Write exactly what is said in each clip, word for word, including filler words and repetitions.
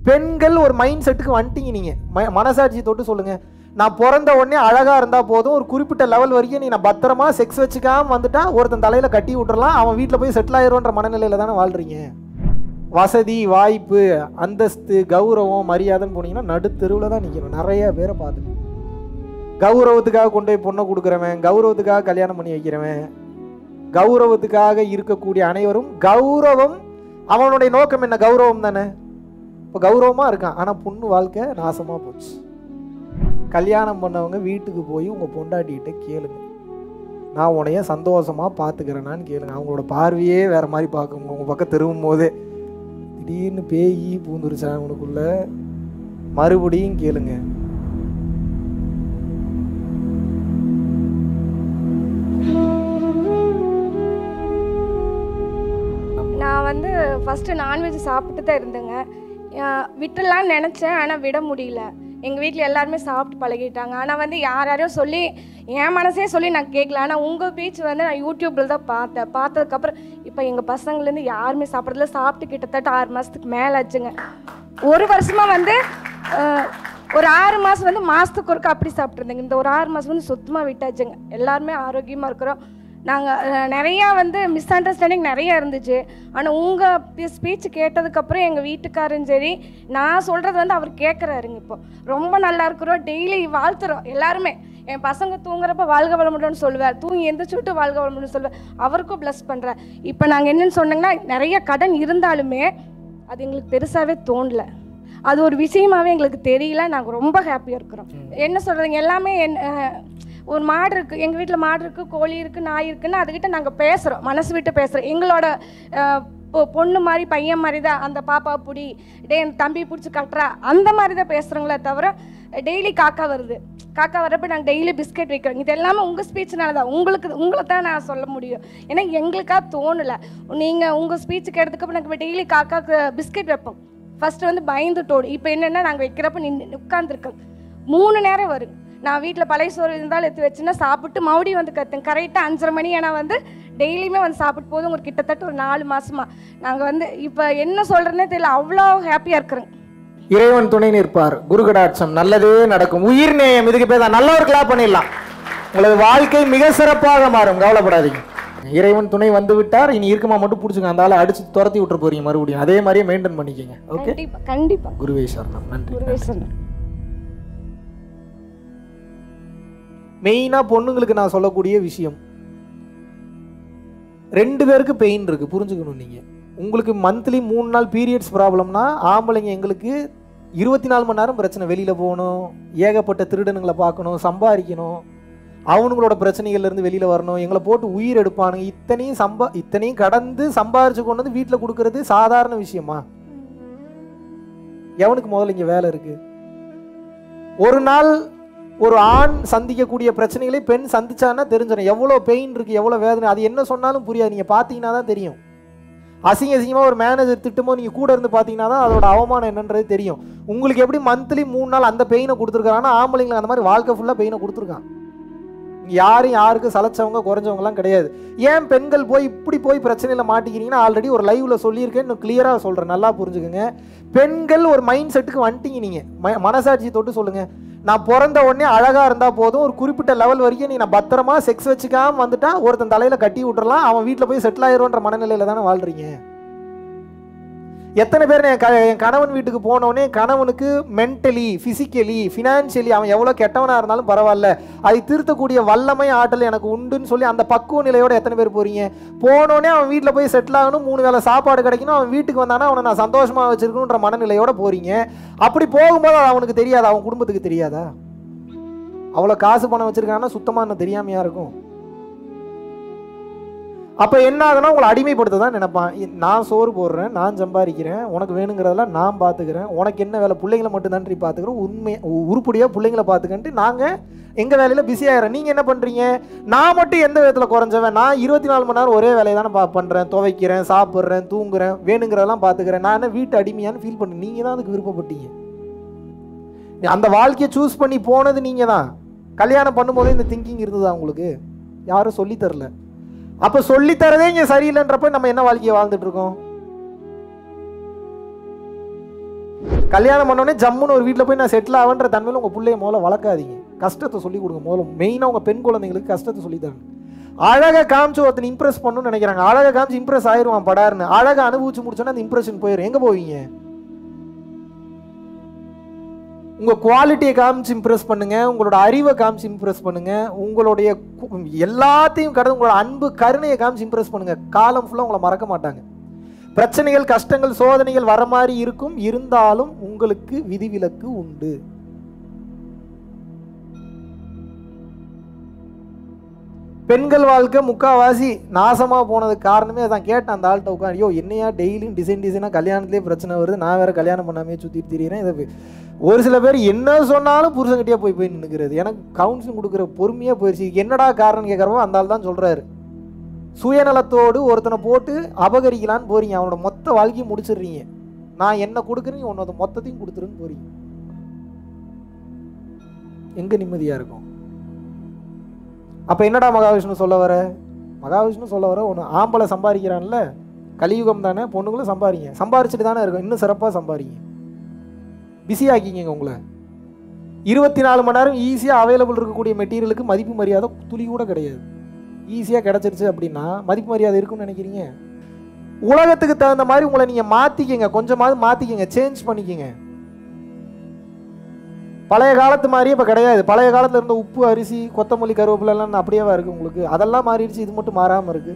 பெண்கள் ஒரு மைண்ட் செட்டுக்கு வந்துட்டீங்க. நீங்கள் மனசாட்சி தொட்டு சொல்லுங்கள். நான் பிறந்த உடனே அழகாக இருந்தால் போதும், ஒரு குறிப்பிட்ட லெவல் வரைக்கும் நீ நான் பத்திரமா செக்ஸ் வச்சுக்காமல் வந்துட்டா ஒருத்தன் தலையில் கட்டி விட்டுறலாம், அவன் வீட்டில் போய் செட்டில் ஆயிடும்ன்ற மனநிலையில் தானே வாழ்கிறீங்க. வசதி, வாய்ப்பு, அந்தஸ்து, கௌரவம், மரியாதைன்னு போனீங்கன்னா நடுத்தெருவில் தான் நிற்கணும். நிறைய பேரை பார்த்துட்டு கௌரவத்துக்காக கொண்டு போய் பொண்ணை கொடுக்குறவன், கௌரவத்துக்காக கல்யாணம் பண்ணி வைக்கிறவன், கௌரவத்துக்காக இருக்கக்கூடிய அனைவரும் கௌரவம் அவனுடைய நோக்கம் என்ன? கௌரவம் தானே. இப்போ கௌரவமாக இருக்கான், ஆனால் பொண்ணு வாழ்க்கை நாசமாக போச்சு. கல்யாணம் பண்ணவங்க வீட்டுக்கு போய் உங்கள் பொண்டாட்டிகிட்ட கேளுங்க, நான் உன்னைய சந்தோஷமாக பார்த்துக்கிறேனான்னு கேளுங்க. அவங்களோட பார்வையே வேறு மாதிரி பார்க்குங்க. உங்கள் பக்கம் திரும்பும் போதே திடீர்னு பேயி பூந்துருச்சா உனக்குள்ள, மறுபடியும் கேளுங்க. நான் வந்து ஃபஸ்ட்டு நான்வெஜ் சாப்பிட்டு தான் இருந்தேங்க. விட்டுலான்னு நினச்சேன், ஆனால் விட முடியல. எங்கள் வீட்டில் எல்லாருமே சாப்பிட்டு பழகிட்டாங்க. ஆனால் வந்து யார் யாரையும் சொல்லி என் மனசே சொல்லி நான் கேட்கல. ஆனால் உங்கள் பேச்சு வந்து நான் யூடியூப்பில் தான் பார்த்தேன். பார்த்ததுக்கப்புறம் இப்போ எங்கள் பசங்கள்லேருந்து யாருமே சாப்பிட்றதுல சாப்பிட்டு கிட்டத்தட்ட ஆறு மாதத்துக்கு மேலே ஆச்சுங்க. ஒரு வருஷமாக வந்து ஒரு ஆறு மாதம் வந்து மாதத்துக்கு ஒருக்கா அப்படி சாப்பிட்ருந்தேங்க. இந்த ஒரு ஆறு மாதம் வந்து சுத்தமாக விட்டாச்சுங்க. எல்லாருமே ஆரோக்கியமாக இருக்கிறோம். நாங்கள் நிறையா வந்து மிஸ் அண்டர்ஸ்டாண்டிங் நிறையா இருந்துச்சு. ஆனால் உங்கள் ஸ்பீச் கேட்டதுக்கப்புறம் எங்கள் வீட்டுக்காரரும் சரி, நான் சொல்கிறது வந்து அவர் கேட்குறாருங்க. இப்போ ரொம்ப நல்லா இருக்கிறோம், டெய்லி வாழ்த்துறோம் எல்லாருமே. என் பசங்க தூங்குறப்ப வாழ்க வளமுடன்னு சொல்லுவார், தூங்கி எந்திரிச்சுட்டு வாழ்க வளமுடன்னு சொல்லுவார். அவருக்கும் ப்ளஸ் பண்ணுறேன். இப்போ நாங்கள் என்னென்னு சொன்னோங்கன்னா, நிறைய கடன் இருந்தாலுமே அது எங்களுக்கு பெருசாகவே தோணலை. அது ஒரு விஷயமாகவே எங்களுக்கு தெரியல. நாங்கள் ரொம்ப ஹாப்பியாக இருக்கிறோம். என்ன சொல்கிறீங்க, எல்லாமே என் ஒரு மாடு இருக்குது, எங்கள் வீட்டில் மாடு இருக்குது, கோழி இருக்குது, நாய் இருக்குதுன்னு அதுக்கிட்ட நாங்கள் பேசுகிறோம், மனசு விட்டு பேசுகிறோம். எங்களோட பொண்ணு மாதிரி பையன் மாதிரி தான் அந்த பாப்பா பிடி, டே என் தம்பி பிடிச்சி கட்டுறா, அந்த மாதிரி தான் பேசுகிறோங்களே தவிர டெய்லி காக்கா வருது, காக்கா வர்றப்ப நாங்கள் டெய்லி பிஸ்கெட் வைக்கிறோம். இது எல்லாமே உங்கள் ஸ்பீச்சுனால தான். உங்களுக்கு உங்களை தான் நான் சொல்ல முடியும். ஏன்னா எங்களுக்காக தோணலை. நீங்கள் உங்கள் ஸ்பீச்சு கேட்டதுக்கப்புறம் நாங்கள் டெய்லி காக்காவுக்கு பிஸ்கெட் வைப்போம். ஃபஸ்ட்டு வந்து பயந்துட்டோடு, இப்போ என்னென்னா நாங்கள் வைக்கிறப்ப நின்று உட்காந்துருக்கோம். மூணு நேரம் வரும். நான் வீட்டில் பழைய சோறு இருந்தாலும் எடுத்து வச்சுன்னா சாப்பிட்டு மறுபடியும் வந்து கற்றுங்க. கரெக்டாக அஞ்சரை மணி ஏன்னா வந்து டெய்லியுமே வந்து சாப்பிட்டு போதும். ஒரு கிட்டத்தட்ட ஒரு நாலு மாதமாக நாங்கள் வந்து இப்போ என்ன சொல்கிறேன்னே தெரியல, அவ்வளோ ஹாப்பியாக இருக்கிறேங்க. இறைவன் துணை நிற்பார், குரு கடாட்சம், நல்லதே நடக்கும். உயிர் நேயம், இதுக்கு பேர் தான் நல்லவர்களா பண்ணிடலாம். உங்களது வாழ்க்கை மிக சிறப்பாக மாறும், கவலைப்படாதீங்க. இறைவன் துணை வந்து விட்டார், இனி இருக்குமா மட்டும் பிடிச்சிங்க, அந்த ஆளை அடிச்சு துரத்தி விட்டுற போறீங்க மறுபடியும். அதே மாதிரியே மெயின்டைன் பண்ணிக்கங்க. ஓகே, கண்டிப்பாக. குருவே சரணம். நன்றி. குருவே சரணம். மெயினாக பொண்ணுங்களுக்கு நான் சொல்லக்கூடிய விஷயம், ரெண்டு பேருக்கு பெயின் இருக்குது, புரிஞ்சுக்கணும். நீங்கள் உங்களுக்கு மந்த்லி மூணு நாள் பீரியட்ஸ் ப்ராப்ளம்னா, ஆம்பளைங்க எங்களுக்கு இருபத்தி நாலு மணி நேரம் பிரச்சனை. வெளியில் போகணும், ஏகப்பட்ட திருடனுங்களை பார்க்கணும், சம்பாதிக்கணும், அவனுங்களோட பிரச்சனைகள்லேருந்து வெளியில் வரணும், எங்களை போட்டு உயிர் எடுப்பானுங்க. இத்தனையும் சம்பா இத்தனையும் கடந்து சம்பாரிச்சு கொண்டு வந்து வீட்டில் கொடுக்கறது சாதாரண விஷயமா? எவனுக்கு முதல்ல இங்கே வேலை இருக்குது? ஒரு நாள் ஒரு ஆண் சந்திக்கக்கூடிய பிரச்சனைகளை பெண் சந்திச்சான்னா தெரிஞ்சிடும் எவ்வளோ பெயின் இருக்குது, எவ்வளோ வேதனை. அது என்ன சொன்னாலும் புரியாது, நீங்கள் பார்த்தீங்கன்னா தான் தெரியும். அசிங்க அசிங்கமாக ஒரு மேனேஜர் திட்டும்போது நீங்கள் கூட இருந்து பார்த்தீங்கன்னா தான் அதோட அவமானம் என்னன்றது தெரியும். உங்களுக்கு எப்படி மந்த்லி மூணு நாள் அந்த பெயினை கொடுத்துருக்காங்கன்னா, ஆம்பளைங்களுக்கு அந்த மாதிரி வாழ்க்கை ஃபுல்லாக பெயினை கொடுத்துருக்கான். யாரும் யாருக்கும் சலைச்சவங்க குறைஞ்சவங்கலாம் கிடையாது. ஏன் பெண்கள் போய் இப்படி போய் பிரச்சனையில் மாட்டிக்கிறீங்கன்னா, ஆல்ரெடி ஒரு லைவில் சொல்லியிருக்கேன், இன்னும் கிளியராக சொல்கிறேன், நல்லா புரிஞ்சுக்குங்க. பெண்கள் ஒரு மைண்ட் செட்டுக்கு வந்துட்டீங்க. நீங்கள் மனசாட்சி தொட்டு சொல்லுங்கள், நான் பிறந்த உடனே அழகாக இருந்தால் போதும், ஒரு குறிப்பிட்ட லெவல் வரைக்கும் நீ நான் பத்திரமா செக்ஸ் வச்சுக்காமல் வந்துட்டா ஒருத்தன் தலையில் கட்டி விட்டுறலாம், அவன் வீட்டில் போய் செட்டில் ஆயிடும்ன்ற மனநிலையில் தானே வாழ்கிறீங்க. எத்தனை பேர் என் க என் கணவன் வீட்டுக்கு போனோடனே கணவனுக்கு மென்டலி, ஃபிசிக்கலி, ஃபினான்ஷியலி அவன் எவ்வளோ கெட்டவனாக இருந்தாலும் பரவாயில்ல, அதை திருத்தக்கூடிய வல்லமை ஆற்றல் எனக்கு உண்டுன்னு சொல்லி அந்த பக்குவ நிலையோடு எத்தனை பேர் போகிறீங்க? போனோடனே அவன் வீட்டில் போய் செட்டில் ஆகணும், மூணு வேளை சாப்பாடு கிடைக்கணும், அவன் வீட்டுக்கு வந்தானா அவனை நான் சந்தோஷமாக வச்சுருக்கணுன்ற மனநிலையோடு போகிறீங்க. அப்படி போகும்போது அது அவனுக்கு தெரியாதா? அவன் குடும்பத்துக்கு தெரியாதா? அவ்வளோ காசு பணம் வச்சுருக்காங்கன்னா சுத்தமாக இன்னும் தெரியாமையாக இருக்கும். அப்போ என்ன ஆகுனா, உங்களை அடிமைப்படுத்த தான் நினைப்பான். நான் சோறு போடுறேன், நான் சம்பாதிக்கிறேன், உனக்கு வேணுங்கிறதெல்லாம் நான் பார்த்துக்கிறேன், உனக்கு என்ன வேலை, பிள்ளைங்களை மட்டும் நன்றி பார்த்துக்கிறோம், உண்மை உருப்படியாக பிள்ளைங்களை பார்த்துக்கன்ட்டு நாங்கள் எங்கள் வேலையில் பிஸியாகிறேன். நீங்கள் என்ன பண்ணுறீங்க? நான் மட்டும் எந்த விதத்தில் குறைஞ்சவன்? நான் இருபத்தி நாலு மணி நேரம் ஒரே வேலையை தானே பா பண்ணுறேன், துவைக்கிறேன், சாப்பிட்றேன், தூங்குறேன், வேணுங்கிறதெல்லாம் பார்த்துக்கிறேன். நான் என்ன வீட்டு அடிமையான்னு ஃபீல் பண்ணி நீங்கள் தான் அதுக்கு விருப்பப்பட்டீங்க. அந்த வாழ்க்கையை சூஸ் பண்ணி போனது நீங்கள் தான். கல்யாணம் பண்ணும்போதே இந்த திங்கிங் இருந்ததா உங்களுக்கு? யாரும் சொல்லித்தரல. அப்போ சொல்லித்தரதே இங்கே சரியில்லைன்றப்ப நம்ம என்ன வாழ்க்கையை வாழ்ந்துட்டு இருக்கோம்? கல்யாணம் பண்ணோடனே ஜம்முன்னு ஒரு வீட்டில் போய் நான் செட்டில் ஆகன்ற தன்மையில் உங்கள் பிள்ளைய முதல்ல வளர்க்காதீங்க. கஷ்டத்தை சொல்லிக் கொடுங்க. முதல்ல மெயினாக உங்கள் பெண் குழந்தைங்களுக்கு கஷ்டத்தை சொல்லி தரணும். அழகாக காமிச்சு ஒருத்தனை இம்ப்ரெஸ் பண்ணணும்னு நினைக்கிறாங்க. அழகாக காமிச்சு இம்ப்ரெஸ் ஆயிடுவான் படாருன்னு. அழகாக அனுபவிச்சு முடிச்சோன்னா அந்த இம்ப்ரெஷன் போயிடும். எங்கே போவீங்க? உங்கள் குவாலிட்டியை காமிச்சு இம்ப்ரெஸ் பண்ணுங்கள், உங்களோட அறிவை காமிச்சு இம்ப்ரெஸ் பண்ணுங்கள், உங்களுடைய எல்லாத்தையும் கடந்து உங்களோட அன்பு கருணையை காமிச்சு இம்ப்ரெஸ் பண்ணுங்கள். காலம் ஃபுல்லாக உங்களை மறக்க மாட்டாங்க. பிரச்சனைகள், கஷ்டங்கள், சோதனைகள் வர மாதிரி இருக்கும், இருந்தாலும் உங்களுக்கு விதிவிலக்கு உண்டு. பெண்கள் வாழ்க்கை முக்காவாசி நாசமாக போனதுக்கு காரணமே அதான். கேட்டேன் அந்த ஆள்கிட்ட உட்காந்து, ஐயோ என்னையா டெய்லியும் டிசைன் டிசைனாக கல்யாணத்துலேயே பிரச்சனை வருது, நான் வேறு கல்யாணம் பண்ணாமே சுற்றிட்டு திரியிறேன். இதை ஒரு சில பேர் என்ன சொன்னாலும் புருஷன்கிட்டயே போய் போய் நின்றுக்கிறது. எனக்கு கவுன்சிலிங் கொடுக்குற பொறுமையாக போயிடுச்சு. என்னடா காரணம் கேட்குறவோ அந்த ஆள் தான் சொல்கிறாரு. சுயநலத்தோடு ஒருத்தனை போட்டு அபகரிக்கலான்னு போறீங்க, அவனோட மொத்த வாழ்க்கையை முடிச்சிடுறீங்க. நான் என்ன கொடுக்குறேன் உன்னோட மொத்தத்தையும் கொடுத்துருன்னு போறீங்க. எங்க நிம்மதியா இருக்கும்? அப்ப என்னடா மகாவிஷ்ணு சொல்ல வர? மகாவிஷ்ணு சொல்ல வர ஒன்று, ஆம்பளை சம்பாதிக்கிறான்ல, கலியுகம் தானே, பொண்ணுங்களும் சம்பாதிங்க. சம்பாரிச்சுட்டு தானே இருக்கும், இன்னும் சிறப்பாக சம்பாதிங்க, பிஸியாக்கிங்க உங்களை. இருபத்தி நாலு மணி நேரம் ஈஸியாக அவைலபிள் இருக்கக்கூடிய மெட்டீரியலுக்கு மதிப்பு மரியாதை துளி கூட கிடையாது. ஈஸியாக கிடச்சிருச்சு அப்படின்னா மதிப்பு மரியாதை இருக்குன்னு நினைக்கிறீங்க? உலகத்துக்கு தகுந்த மாதிரி உங்களை நீங்கள் மாற்றிக்கிங்க, கொஞ்சமாவது மாற்றிக்கிங்க, சேஞ்ச் பண்ணிக்கிங்க. பழைய காலத்து மாதிரியே இப்போ கிடையாது. பழைய காலத்தில் இருந்த உப்பு, அரிசி, கொத்தமல்லி, கருவேப்பிலாம் அப்படியேவா இருக்குது உங்களுக்கு? அதெல்லாம் மாறிடுச்சு, இது மட்டும் மாறாமல் இருக்கு.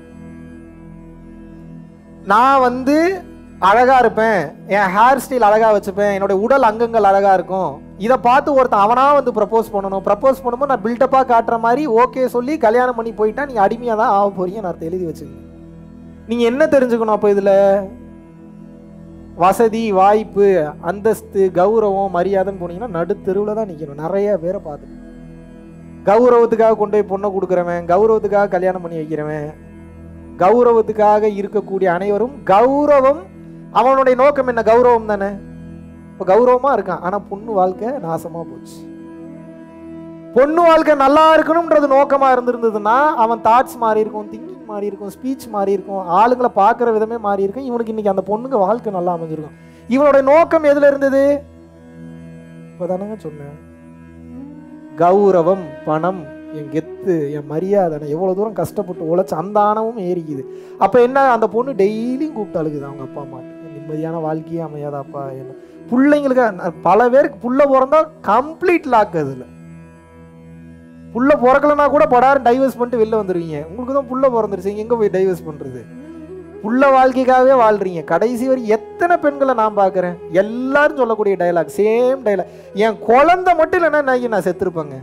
நான் வந்து அழகாக இருப்பேன், என் ஹேர் ஸ்டைல் அழகாக வச்சுப்பேன், என்னுடைய உடல் அங்கங்கள் அழகாக இருக்கும், இதை பார்த்து ஒருத்தன் அவனாக வந்து ப்ரப்போஸ் பண்ணணும். ப்ரப்போஸ் பண்ணும்போது நான் பில்டப்பாக காட்டுற மாதிரி ஓகே சொல்லி கல்யாணம் பண்ணி போயிட்டா நீங்கள் அடிமையாக தான் ஆக போறீங்க. நான் எழுதி வச்சுக்கோங்க. நீங்கள் என்ன தெரிஞ்சுக்கணும் அப்போ? இதில் வசதி, வாய்ப்பு, அந்தஸ்து, கௌரவம், மரியாதைன்னு போனீங்கன்னா நடுத்தெருவில் தான் நிற்கணும். நிறைய பேரை பார்த்து கௌரவத்துக்காக கொண்டு போய் பொண்ணை கொடுக்குறவன், கௌரவத்துக்காக கல்யாணம் பண்ணி வைக்கிறவன், கௌரவத்துக்காக இருக்கக்கூடிய அனைவரும் கௌரவம் அவனுடைய நோக்கம் என்ன? கௌரவம் தானே. இப்போ கௌரவமாக இருக்கான், ஆனால் பொண்ணு வாழ்க்கை நாசமாக போச்சு. பொண்ணு வாழ்க்கை நல்லா இருக்கணும்ன்றது நோக்கமாக இருந்திருந்ததுன்னா அவன் தாட்ஸ் மாறி இருக்கும், திங்கிங் மாறி இருக்கும், ஸ்பீச் மாறி இருக்கும், ஆளுங்களை பார்க்குற விதமே மாறி இருக்கும். இவனுக்கு இன்னைக்கு அந்த பொண்ணுங்க வாழ்க்கை நல்லா அமைஞ்சிருக்கும். இவனுடைய நோக்கம் எதில் இருந்தது? இப்போ தானங்க சொன்னேன், கௌரவம், பணம், என் கெத்து, என் மரியாதை, எவ்வளோ தூரம் கஷ்டப்பட்டு உழைச்சி அந்த ஆணவம் ஏறிக்குது. அப்போ என்ன? அந்த பொண்ணு டெய்லியும் கூப்பிட்டு அழுகுது அவங்க அப்பா அம்மா, நிம்மதியான வாழ்க்கையே அமையாதாப்பா. என்ன பிள்ளைங்களுக்கு பல பேருக்கு புள்ள பிறந்தா கம்ப்ளீட் லாக். அதில் புள்ள பிறக்கலன்னா கூட படாரு டைவர்ஸ் பண்ணிட்டு வெளில வந்துடுவீங்க. உங்களுக்கு தான் புள்ள பிறந்துருச்சு, எங்கே போய் டைவர்ஸ் பண்ணுறது? புள்ள வாழ்க்கைக்காகவே வாழ்றீங்க. கடைசி வரை எத்தனை பெண்களை நான் பார்க்குறேன், எல்லாரும் சொல்லக்கூடிய டைலாக், சேம் டைலாக், என் குழந்தை மட்டும் இல்லைன்னா நான் நான் செத்துருப்பேங்க,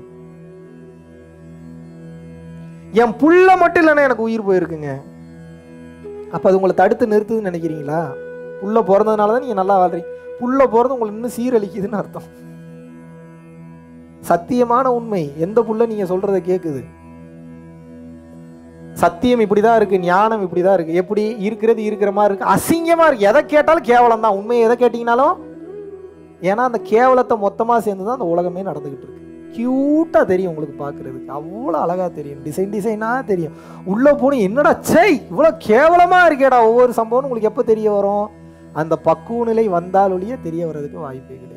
என் புள்ள மட்டும் இல்லைன்னா எனக்கு உயிர் போயிருக்குங்க. அப்போ அது உங்களை தடுத்து நிறுத்துதுன்னு நினைக்கிறீங்களா? புள்ள பிறந்ததுனால தான் நீங்கள் நல்லா வாழ்றீங்க. புள்ள பிறந்து உங்களுக்கு இன்னும் சீரழிக்குதுன்னு அர்த்தம். சத்தியமான உண்மை. எந்த புள்ள நீங்கள் சொல்றதை கேட்குது? சத்தியம் இப்படிதான் இருக்கு, ஞானம் இப்படிதான் இருக்கு. எப்படி இருக்கிறது இருக்கிற மாதிரி இருக்கு, அசிங்கமா இருக்கு. எதை கேட்டாலும் கேவலம் தான். உண்மையை எதை கேட்டீங்கன்னாலும், ஏன்னா அந்த கேவலத்தை மொத்தமா சேர்ந்து தான் அந்த உலகமே நடந்துகிட்டு இருக்கு. கியூட்டா தெரியும் உங்களுக்கு பார்க்கறதுக்கு, அவ்வளோ அழகா தெரியும், டிசைன் டிசைனா தெரியும். உள்ள போன என்னடா சை இவ்வளோ கேவலமா இருக்கேடா ஒவ்வொரு சம்பவம் உங்களுக்கு எப்போ தெரிய வரும்? அந்த பக்குவ நிலை வந்தால் ஒழிய தெரிய வர்றதுக்கு வாய்ப்பே கிடையாது.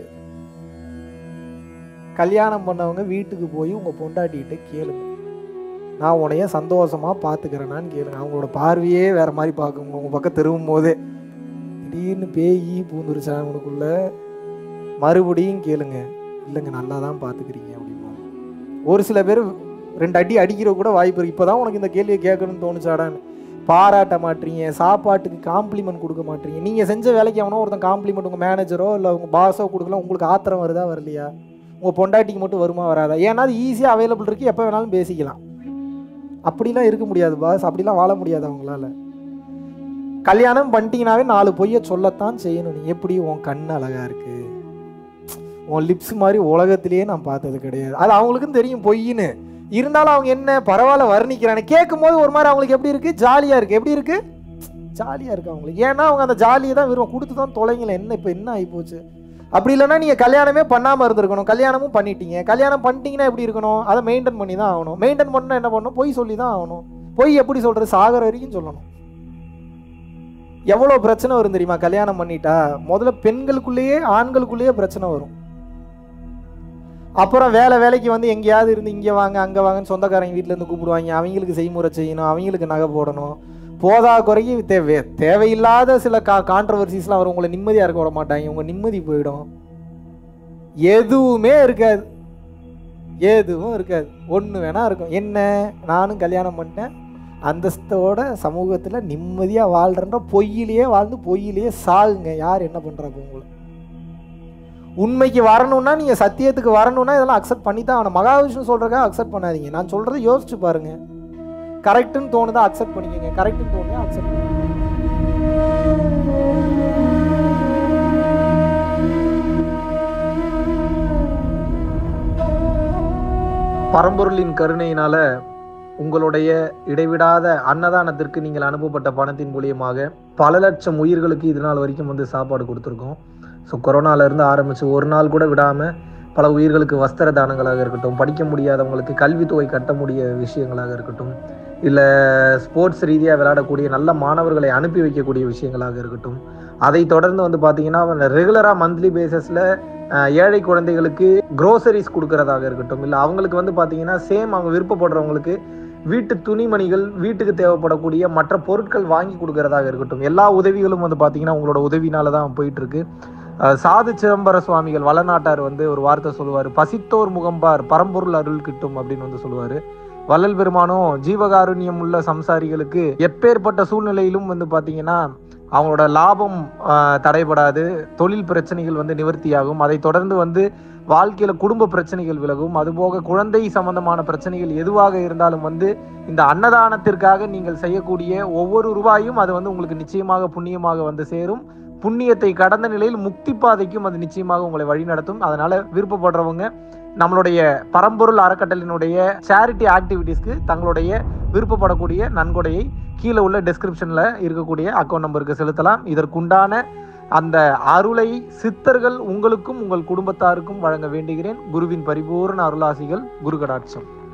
கல்யாணம் பண்ணவங்க வீட்டுக்கு போய் உங்க பொண்டாட்டிகிட்ட கேளுங்க, நான் உன்னைய சந்தோஷமா பார்த்துக்கிறேனான்னு கேளுங்க. அவங்களோட பார்வையே வேற மாதிரி பார்க்குங்க. உங்க பக்கம் திரும்பும் போதே திடீர்னு பேயி பூந்துருச்சா உனக்குள்ள, மறுபடியும் கேளுங்க, இல்லைங்க நல்லா தான் பார்த்துக்கிறீங்க அப்படின்னா. ஒரு சில பேர் ரெண்டு அடி அடிக்கிற கூட வாய்ப்பு இருக்கு. இப்போதான் உனக்கு இந்த கேள்வியை கேட்கணும்னு தோணுச்சாடான்னு. பாராட்ட மாட்டீங்க, சாப்பாட்டுக்கு காம்ப்ளிமெண்ட் கொடுக்க மாட்டீங்க. நீங்கள் செஞ்ச வேலைக்கு அவனோ ஒருத்தன் காம்ப்ளிமெண்ட் உங்கள் மேனேஜரோ இல்லை உங்கள் பாஸோ கொடுக்கலாம், உங்களுக்கு ஆத்திரம் வருதா வரலையா? உங்கள் பொண்டாட்டிக்கு மட்டும் வருமா வராதா? ஏன்னா அது ஈஸியாக அவைலபிள் இருக்குது, எப்போ வேணாலும் பேசிக்கலாம். அப்படிலாம் இருக்க முடியாது பாஸ், அப்படிலாம் வாழ முடியாது அவங்களால. கல்யாணம் பண்ணிட்டீங்கன்னாவே நாலு பொய்யை சொல்லத்தான் செய்யணும். நீ எப்படி உன் கண் அழகா இருக்கு, உன் லிப்ஸ் மாதிரி உலகத்திலேயே நான் பார்த்தது கிடையாது, அது அவங்களுக்கும் தெரியும் பொய்ன்னு. இருந்தாலும் அவங்க என்ன பரவாயில்ல வர்ணிக்கிறாங்க. கேட்கும் போது ஒரு மாதிரி அவங்களுக்கு எப்படி இருக்கு, ஜாலியாக இருக்கு. எப்படி இருக்கு? ஜாலியாக இருக்கு அவங்களுக்கு. ஏன்னா அவங்க அந்த ஜாலியை தான் விரும்பும். கொடுத்து தான் தொலைங்களேன். என்ன இப்போ என்ன ஆகிப்போச்சு? அப்படி இல்லைன்னா நீங்கள் கல்யாணமே பண்ணாமல் இருந்திருக்கணும். கல்யாணமும் பண்ணிட்டீங்க. கல்யாணம் பண்ணிட்டீங்கன்னா எப்படி இருக்கணும்? அதை மெயின்டைன் பண்ணி தான் ஆகணும். மெயின்டைன் பண்ணால் என்ன பண்ணணும்? பொய் சொல்லி தான் ஆகணும். பொய் எப்படி சொல்கிறது? சாகர வரைக்கும் சொல்லணும். எவ்வளோ பிரச்சனை வரும் தெரியுமா? கல்யாணம் பண்ணிட்டா முதல்ல பெண்களுக்குள்ளேயே ஆண்களுக்குள்ளேயே பிரச்சனை வரும். அப்புறம் வேலை வேலைக்கு வந்து எங்கேயாவது இருந்து இங்கே வாங்க அங்கே வாங்கன்னு சொந்தக்காரங்க வீட்டிலேருந்து கூப்பிடுவாங்க. அவங்களுக்கு செய்முறை செய்யணும், அவங்களுக்கு நகை போடணும். போதா குறைக்கு தேவை தேவையில்லாத சில கா கான்ட்ரவர்சிஸ்லாம் வரும். உங்களை நிம்மதியாக இருக்க விட மாட்டாங்க. உங்கள் நிம்மதி போயிடும். எதுவுமே இருக்காது, எதுவும் இருக்காது. ஒன்று வேணா இருக்கும், என்ன நானும் கல்யாணம் பண்ணிட்டேன், அந்தஸ்தோட சமூகத்தில் நிம்மதியாக வாழ்கிறன்ற பொய்யிலேயே வாழ்ந்து பொய்யிலேயே சாகுங்க. யார் என்ன பண்ணுறாங்க? உங்களை உண்மைக்கு வரணும்னா, நீங்கள் சத்தியத்துக்கு வரணும்னா இதெல்லாம் அக்செப்ட் பண்ணி தான் ஆகணும். மகாவிஷ்ணு சொல்கிறக்காக அக்செப்ட் பண்ணாதீங்க. நான் சொல்கிறத யோசிச்சு பாருங்கள். கரெக்டுன்னு தோணுதா அக்செப்ட் பண்ணிக்கோங்க, கரெக்டுன்னு தோணுதா அக்செப்ட் பண்ணிக்கோங்க. பரம்பொருளின் கருணையினால உங்களுடைய இடைவிடாத அன்னதானத்திற்கு நீங்கள் அனுப்பப்பட்ட பணத்தின் மூலியமாக பல லட்சம் உயிர்களுக்கு இது நாள் வரைக்கும் வந்து சாப்பாடு கொடுத்துருக்கோம். ஸோ கொரோனாலேருந்து ஆரம்பித்து ஒரு நாள் கூட விடாமல் பல உயிர்களுக்கு வஸ்திர தானங்களாக இருக்கட்டும், படிக்க முடியாதவங்களுக்கு கல்வித்தொகை கட்ட முடிய விஷயங்களாக இருக்கட்டும், இல்லை ஸ்போர்ட்ஸ் ரீதியாக விளையாடக்கூடிய நல்ல மாணவர்களை அனுப்பி வைக்கக்கூடிய விஷயங்களாக இருக்கட்டும், அதை தொடர்ந்து வந்து பார்த்தீங்கன்னா ரெகுலராக மந்த்லி பேசிஸில் ஏழை குழந்தைகளுக்கு க்ரோசரிஸ் கொடுக்கறதாக இருக்கட்டும், இல்லை அவங்களுக்கு வந்து பார்த்தீங்கன்னா சேம் அவங்க விருப்பப்படுறவங்களுக்கு வீட்டு துணிமணிகள், வீட்டுக்கு தேவைப்படக்கூடிய மற்ற பொருட்கள் வாங்கி கொடுக்கறதாக இருக்கட்டும், எல்லா உதவிகளும் வந்து பார்த்தீங்கன்னா உங்களோட உதவினால தான் போயிட்டுருக்கு. சாது சிதம்பர சுவாமிகள் வளநாட்டார் வந்து ஒரு வார்த்தை சொல்லுவார், பசித்தோர் முகம்பார் பரம்பொருள் அருள் கிட்டும் அப்படின்னு வந்து சொல்லுவார். வள்ளல் பெருமானும் ஜீவகாருண்யம் உள்ள சம்சாரிகளுக்கு எப்பேற்பட்ட சூழ்நிலையிலும் வந்து பார்த்தீங்கன்னா அவங்களோட லாபம் தடைபடாது, தொழில் பிரச்சனைகள் வந்து நிவர்த்தியாகும், அதை தொடர்ந்து வந்து வாழ்க்கையில் குடும்ப பிரச்சனைகள் விலகும், அதுபோக குழந்தை சம்பந்தமான பிரச்சனைகள் எதுவாக இருந்தாலும் வந்து இந்த அன்னதானத்திற்காக நீங்கள் செய்யக்கூடிய ஒவ்வொரு ரூபாயும் அது வந்து உங்களுக்கு நிச்சயமாக புண்ணியமாக வந்து சேரும். புண்ணியத்தை கடந்த நிலையில் முக்தி பாதைக்கும் அது நிச்சயமாக உங்களை வழிநடத்தும். அதனால விருப்பப்படுறவங்க நம்மளுடைய பரம்பொருள் அறக்கட்டளினுடைய சேரிட்டி ஆக்டிவிட்டீஸ்க்கு தங்களுடைய விருப்பப்படக்கூடிய நன்கொடையை கீழே உள்ள டெஸ்கிரிப்ஷனில் இருக்கக்கூடிய அக்கௌண்ட் நம்பருக்கு செலுத்தலாம். இதற்குண்டான அந்த அருளை சித்தர்கள் உங்களுக்கும் உங்கள் குடும்பத்தாருக்கும் வழங்க வேண்டுகிறேன். குருவின் பரிபூர்ண அருளாசிகள். குரு கடாட்சம்.